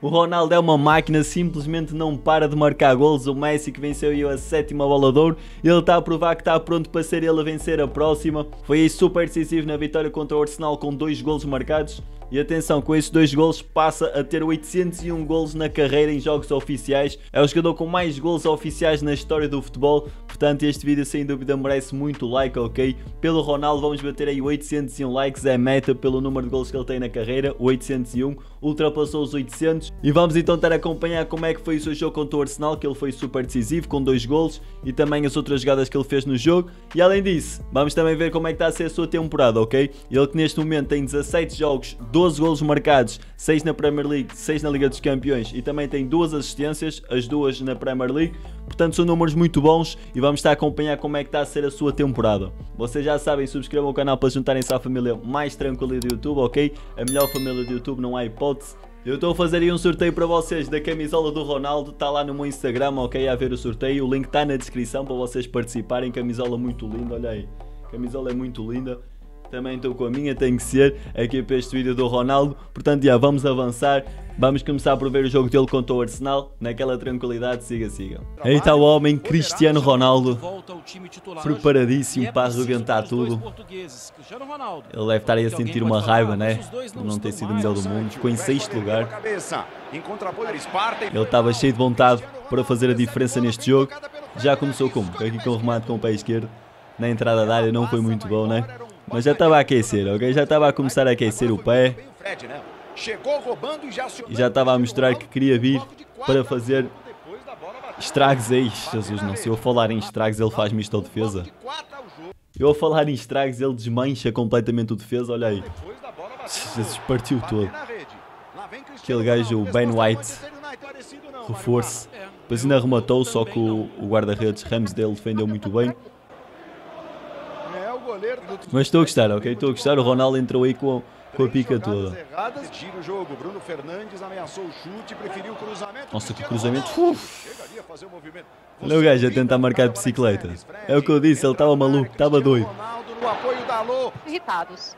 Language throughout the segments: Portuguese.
O Ronaldo é uma máquina, simplesmente não para de marcar golos. O Messi, que venceu a 7ª bola de ouro, ele está a provar que está pronto para ser ele a vencer a próxima. Foi aí super decisivo na vitória contra o Arsenal com 2 golos marcados. E atenção, com esses 2 golos passa a ter 801 golos na carreira em jogos oficiais. É o jogador com mais golos oficiais na história do futebol. Portanto, este vídeo sem dúvida merece muito like, ok? Pelo Ronaldo vamos bater aí 801 likes, é meta pelo número de golos que ele tem na carreira, 801. Ultrapassou os 800. E vamos então estar a acompanhar como é que foi o seu jogo contra o Arsenal, que ele foi super decisivo, com 2 golos. E também as outras jogadas que ele fez no jogo. E além disso, vamos também ver como é que está a ser a sua temporada, ok? Ele que neste momento tem 17 jogos, 12 golos marcados, 6 na Premier League, 6 na Liga dos Campeões e também tem 2 assistências, as 2 na Premier League. Portanto, são números muito bons e vamos estar a acompanhar como é que está a ser a sua temporada. Vocês já sabem, subscrevam o canal para juntarem-se à família mais tranquila do YouTube, ok? A melhor família do YouTube, não há hipótese. Eu estou a fazer aí um sorteio para vocês da camisola do Ronaldo, está lá no meu Instagram, ok? A ver o sorteio, o link está na descrição para vocês participarem. Camisola muito linda, olha aí, camisola é muito linda. Também estou com a minha, tem que ser aqui para este vídeo do Ronaldo. Portanto, já vamos avançar. Vamos começar por ver o jogo dele contra o Arsenal. Naquela tranquilidade, siga. Aí está o homem, Cristiano Ronaldo. Preparadíssimo para arrebentar tudo. Ele deve estar aí a sentir uma raiva, né? Por não ter sido o melhor do mundo. Ficou em 6º lugar. Ele estava cheio de vontade para fazer a diferença neste jogo. Já começou como? Aqui com o remate com o pé esquerdo. Na entrada da área não foi muito bom, né? Mas já estava a aquecer, ok? Já estava a começar a aquecer o pé. E já estava a mostrar que queria vir para fazer estragos aí. Jesus, não, se eu falar em estragos ele faz-me isto ao defesa. Eu a falar em estragos ele desmancha completamente o defesa, olha aí. Jesus, partiu todo. Aquele gajo, o Ben White, reforço. Depois ainda rematou, só que o guarda-redes Ramsdale defendeu muito bem. Mas estou a gostar, ok? Estou a gostar. O Ronaldo entrou aí com a pica toda. Nossa, que cruzamento. Olha o gajo a tentar marcar de bicicleta. É o que eu disse, ele estava maluco, estava doido. Irritados.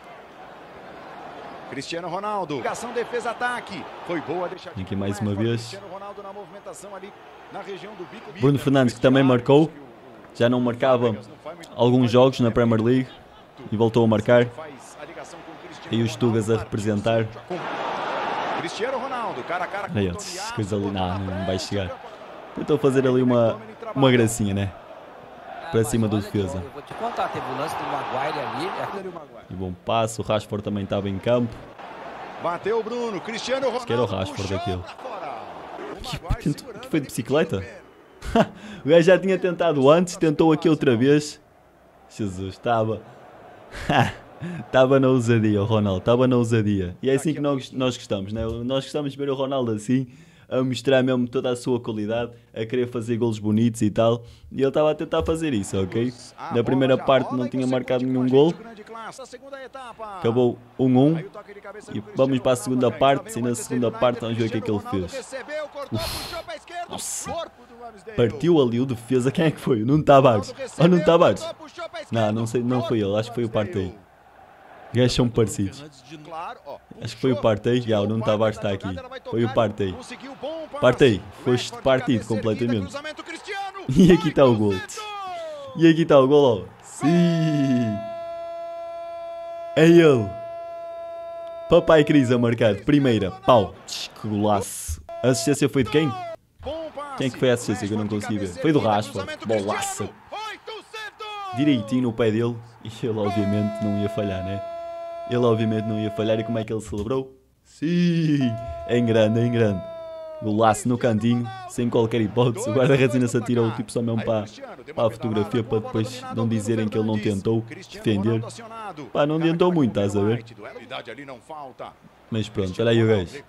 Cristiano Ronaldo, ação, defesa, ataque. Foi boa, deixa aqui mais uma vez. Cristiano Ronaldo na movimentação ali na região do bico. Bruno Fernandes, que também marcou. Já não marcava alguns jogos na Premier League e voltou a marcar. E os Tugas a representar. Cristiano Ronaldo, cara a cara. Olha, coisa ali, não vai chegar. Tentou fazer ali uma gracinha, né? Para cima do defesa. Vou te contar, teve o lance do Maguire ali. E bom passo, o Rashford também estava em campo. Bateu o Bruno, Cristiano Ronaldo. Que era o Rashford daquele. Que foi de bicicleta? O gajo já tinha tentado antes, tentou aqui outra vez. Jesus, estava na ousadia o Ronaldo, estava na ousadia. E é assim que nós gostamos, né? Nós gostamos de ver o Ronaldo assim, a mostrar mesmo toda a sua qualidade, a querer fazer golos bonitos e tal. E ele estava a tentar fazer isso, ok? Na primeira parte não tinha marcado nenhum gol. Acabou 1-1. E vamos para a segunda parte. E na segunda parte vamos ver o que é que ele fez. Nossa. Partiu ali o defesa. Quem é que foi? O Nuno Tavares. Oh, Nuno Tavares. Não sei, não foi ele. Acho que foi o Partey. Os gajos são parecidos. Acho que foi o Partey. Já, o Nuno Tavares está aqui. Foi o Partey. Partey, foste partido completamente. E aqui está o gol. E aqui está o gol, ó. Sim. É ele. Papai Cris a marcar. Primeira. Pau. Que golaço. A assistência foi de quem? Quem é que foi a assistência que eu não consegui ver? Foi do Rashford. Bolaça. Direitinho no pé dele. E ele obviamente não ia falhar, né? Ele obviamente não ia falhar. E como é que ele celebrou? Sim. Em grande, em grande. Golaço no cantinho. Sem qualquer hipótese. O guarda-redes ainda se atirou tipo só mesmo para a fotografia. Para depois não dizerem que ele não tentou defender. Pá, não tentou muito, estás a ver? Mas pronto, olha aí o gajo.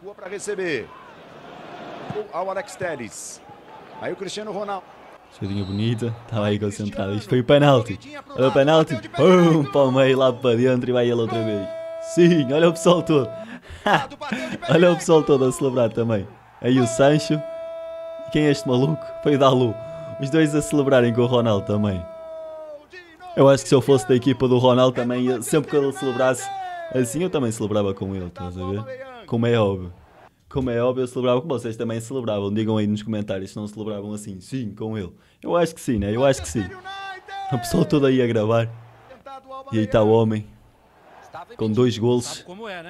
Ao Alex Telles. Aí o Cristiano Ronaldo. Jogadinha bonita, estava aí concentrado. Isto foi o penalti. Olha o penalti. Pum, para o meio, lá para dentro e vai ele outra vez. Sim, olha o pessoal todo. Olha o pessoal todo a celebrar também. Aí o Sancho. E quem é este maluco? Foi o Dalot. Os dois a celebrarem com o Ronaldo também. Eu acho que se eu fosse da equipa do Ronaldo também, sempre que ele celebrasse assim, eu também celebrava com ele, estás a ver? Como é óbvio. Como é óbvio, eu celebrava com vocês também celebravam. Digam aí nos comentários se não celebravam assim. Sim, com ele. Eu acho que sim, né? Eu acho que sim. A pessoa toda aí a gravar. E aí está o homem. Com 2 golos.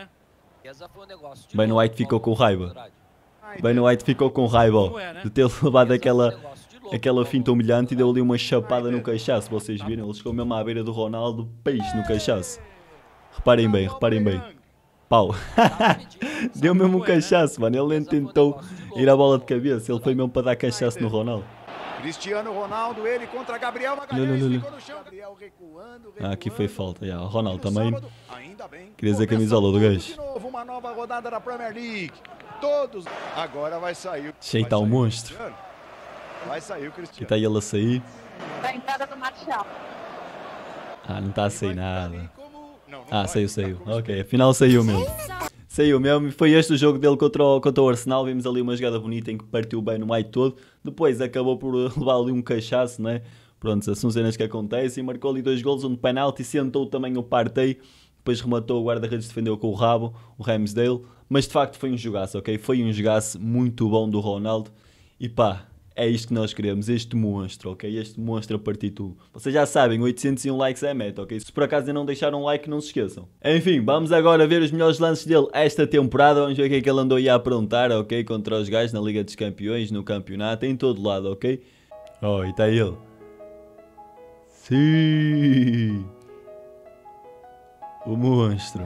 Ben White ficou com raiva. Ben White ficou com raiva de ter levado aquela finta humilhante e deu ali uma chapada no cachaço. Vocês viram? Ele chegou mesmo à beira do Ronaldo, peixe no cachaço. Reparem bem, reparem bem. Pau. Deu mesmo um cachaço, mano. Ele nem tentou ir à bola de cabeça. Ele foi mesmo para dar cachaço no Ronaldo. Cristiano Ronaldo, ele contra Gabriel Magalhães, ficou no chão. Gabriel recuando. Aqui foi falta. O Ronaldo também. Queria dizer a camisola do gajo. Uma nova rodada da Premier League. Todos. Agora vai sair. Cheio está o monstro. Vai sair o Cristiano. Aqui está ele a sair. Da entrada do Marcial. Ah, não está a sair nada. Ah, saiu. Ok, afinal saiu mesmo. Saiu mesmo. Foi este o jogo dele contra o Arsenal. Vimos ali uma jogada bonita em que partiu bem no White todo. Depois acabou por levar ali um cachaço, né? Pronto, são cenas que acontecem. Marcou ali 2 golos, um de penalti. Sentou também o Partey. Depois rematou, o guarda-redes defendeu com o rabo, o Ramsdale. Mas de facto foi um jogaço, ok? Foi um jogaço muito bom do Ronaldo. E pá, é isto que nós queremos, este monstro, ok? Este monstro a partir tudo. Vocês já sabem, 801 likes é a meta, ok? Se por acaso ainda não deixaram um like, não se esqueçam. Enfim, vamos agora ver os melhores lances dele esta temporada. Vamos ver o que é que ele andou aí a aprontar, ok? Contra os gajos na Liga dos Campeões, no campeonato, em todo lado, ok? Oh, e está ele. Sim! O monstro.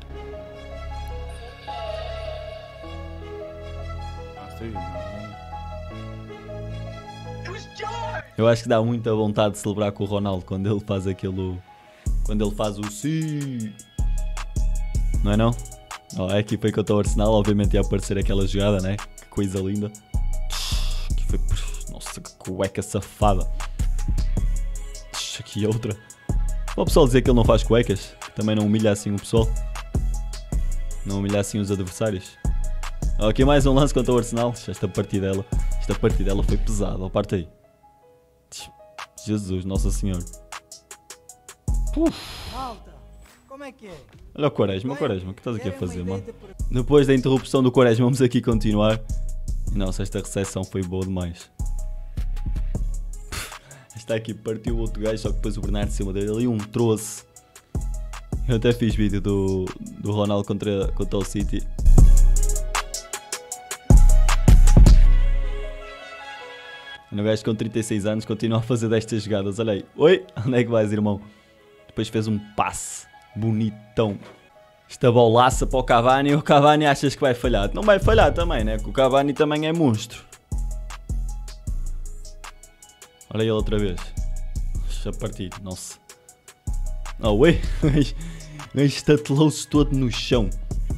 Eu acho que dá muita vontade de celebrar com o Ronaldo quando ele faz aquilo. Quando ele faz o sim. Não é não? Oh, é aqui foi contra o Arsenal, obviamente ia aparecer aquela jogada, né? Que coisa linda. Aqui foi. Nossa, que cueca safada. Aqui outra. Para o pessoal dizer que ele não faz cuecas, também não humilha assim o pessoal. Não humilha assim os adversários. Oh, aqui mais um lance contra o Arsenal. Esta partidela foi pesada. Oh, parte aí. Jesus, Nossa Senhora. Malta, como é que é? Olha o Quaresma, o que estás aqui a fazer, mano? Depois da interrupção do Quaresma, vamos aqui continuar. Nossa, esta recepção foi boa demais. Esta aqui partiu o outro gajo, só que depois o Bernardo de cima dele ali um troço. Eu até fiz vídeo do Ronaldo contra o City. O gajo com 36 anos continua a fazer destas jogadas. Olha aí. Oi, onde é que vais, irmão? Depois fez um passe bonitão. Esta bolaça para o Cavani. O Cavani achas que vai falhar? Não vai falhar também, né? Porque o Cavani também é monstro. Olha ele outra vez. Deixa partir. Nossa. Oh, ui. O gajo estatelou-se todo no chão.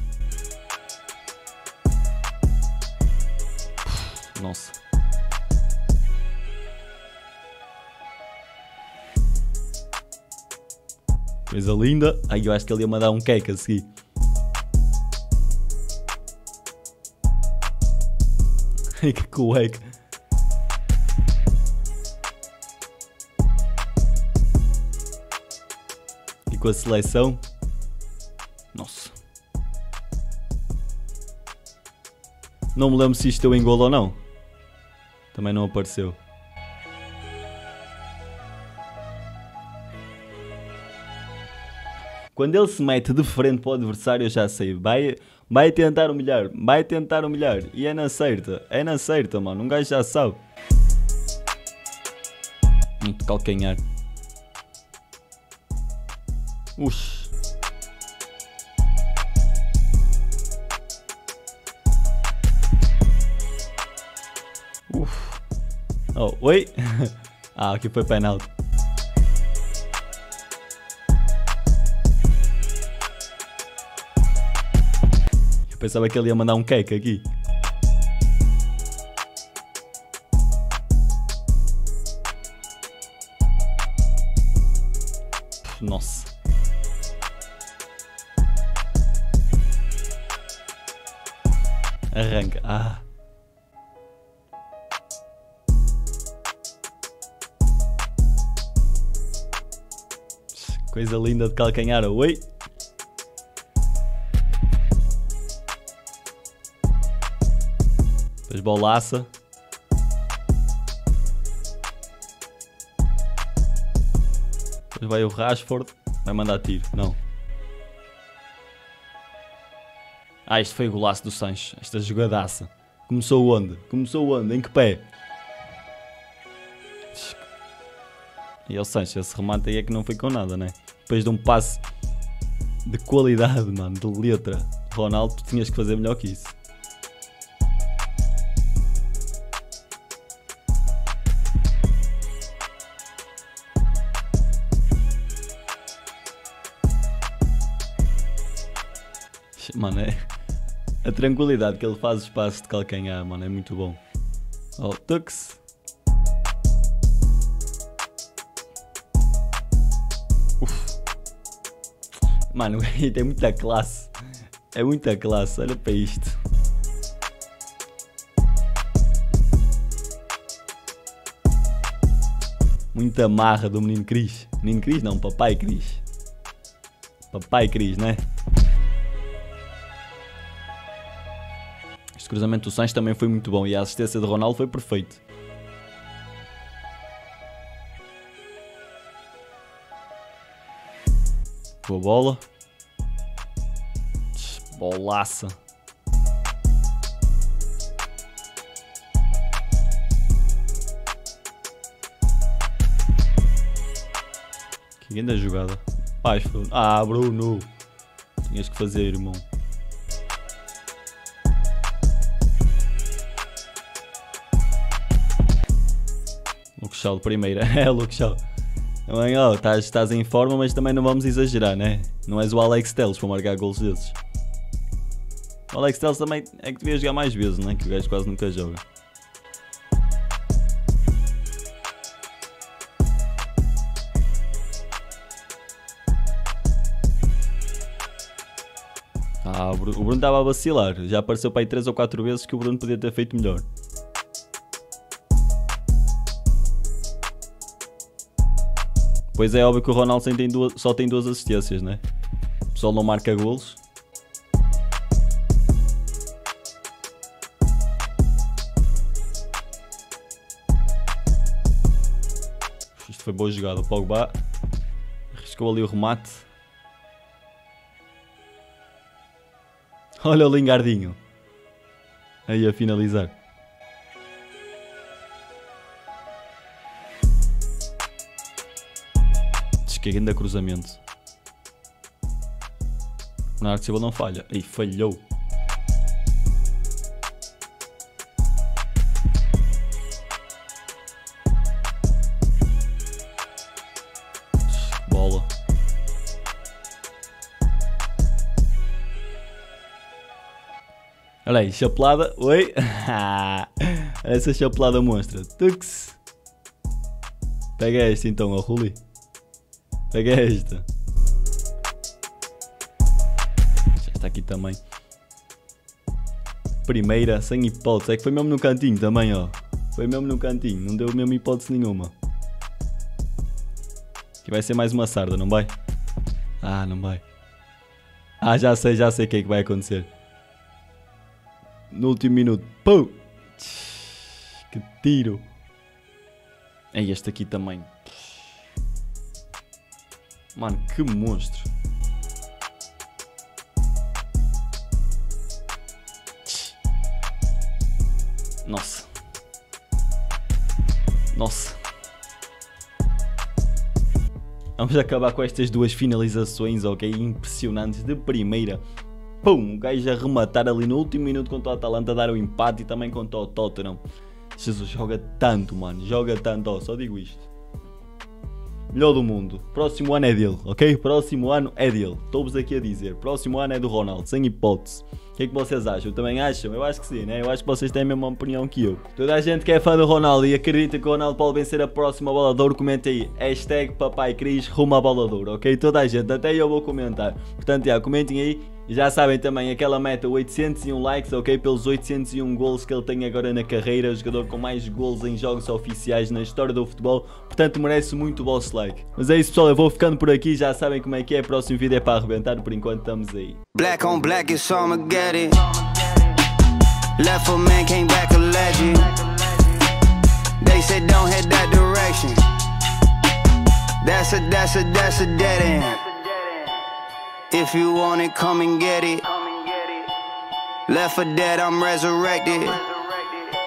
Nossa. Coisa linda. Ai, eu acho que ele ia mandar um cake a seguir. Ai, que cueca. E com a seleção. Nossa. Não me lembro se isto deu em golo ou não. Também não apareceu. Quando ele se mete de frente para o adversário, eu já sei. Vai tentar humilhar. Vai tentar humilhar. E é na certa. É na certa, mano. Um gajo já sabe. Muito calcanhar. Ux. Oh, oi. Ah, aqui foi penalti. Pensava que ele ia mandar um cake aqui. Nossa. Arranca. Ah. Coisa linda de calcanhar. Oi. Depois bolaça. Depois vai o Rashford. Vai mandar tiro. Não. Ah, este foi o golaço do Sancho. Esta jogadaça. Começou onde? Começou onde? Em que pé? E o Sancho, esse remate aí é que não foi com nada, né? Depois de um passe de qualidade, mano, de letra. Ronaldo, tu tinhas que fazer melhor que isso. Mano, é a tranquilidade que ele faz os passos de calcanhar, mano, é muito bom. Oh, Tux. Mano, tem muita classe. É muita classe, olha para isto. Muita marra do menino Cris. Menino Cris não, papai Cris. Papai Cris, né? Este cruzamento do Sancho também foi muito bom e a assistência de Ronaldo foi perfeito. Boa bola. Bolaça. Que grande jogada. Ah, Bruno. Tinhas que fazer, irmão. Luke Shaw de primeira. É, Luke Shaw. Também, ó, estás em forma, mas também não vamos exagerar, né? Não és o Alex Telles para marcar golos desses. O Alex Telles também é que devia jogar mais vezes, né? Que o gajo quase nunca joga. Ah, o Bruno estava a vacilar. Já apareceu para aí 3 ou 4 vezes que o Bruno podia ter feito melhor. Pois é óbvio que o Ronaldo só tem 2 assistências, né? O pessoal não marca golos. Isto foi boa jogada. O Pogba arriscou ali o remate. Olha o Lingardinho. Aí a finalizar. Que grande cruzamento. O Bernardo Silva não falha. Ei, falhou. Bola. Olha aí, chapelada. Oi. Essa chapelada monstra. Tux. Pega esta então, ó, Ruli. Pega esta. Já está aqui também. Primeira, sem hipótese. É que foi mesmo no cantinho também, ó. Foi mesmo no cantinho. Não deu mesmo hipótese nenhuma. Aqui vai ser mais uma sarda, não vai? Ah, não vai. Ah, já sei o que é que vai acontecer. No último minuto. Pum! Que tiro. É este aqui também. Mano, que monstro. Nossa. Nossa. Vamos acabar com estas 2 finalizações, ok? Impressionantes de primeira. Pum! O gajo a rematar ali no último minuto contra o Atalanta, a dar o empate e também contra o Tottenham. Jesus, joga tanto, mano. Joga tanto, ó, só digo isto. Melhor do mundo. Próximo ano é dele, ok? Próximo ano é dele. Estou-vos aqui a dizer. Próximo ano é do Ronaldo, sem hipótese. O que é que vocês acham? Também acham? Eu acho que sim, né? Eu acho que vocês têm a mesma opinião que eu. Toda a gente que é fã do Ronaldo e acredita que o Ronaldo pode vencer a próxima bola de ouro, comenta aí. Hashtag Papai Cris rumo à bola de ouro, ok? Toda a gente, até eu vou comentar. Portanto, já, comentem aí. E já sabem também aquela meta 801 likes, ok? Pelos 801 golos que ele tem agora na carreira. O jogador com mais golos em jogos oficiais na história do futebol. Portanto, merece muito o vosso like. Mas é isso, pessoal. Eu vou ficando por aqui. Já sabem como é que é. Próximo vídeo é para arrebentar. Por enquanto, estamos aí. Black on black, it's Armageddon. Left a man, came back alive. legend. They said don't head that direction. That's a dead end. If you want it, come and get it. Left for dead, I'm resurrected.